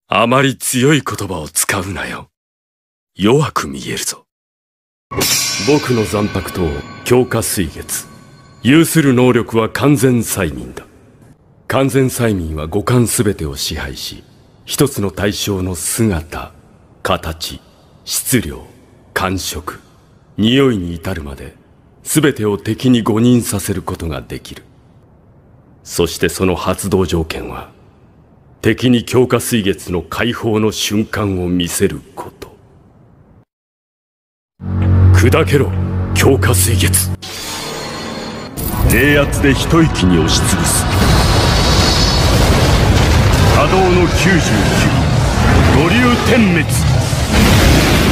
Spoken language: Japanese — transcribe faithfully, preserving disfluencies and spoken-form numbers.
あまり強い言葉を使うなよ。弱く見えるぞ。僕の残白刀強化水月。有する能力は完全催眠だ。完全催眠は五感すべてを支配し、一つの対象の姿、形、質量、感触、匂いに至るまで、すべてを敵に誤認させることができる。そしてその発動条件は、敵に強化水月の解放の瞬間を見せること。砕けろ、強化水月。冷圧で一息に押しつぶす。波動のきゅうじゅうきゅう、五竜点滅。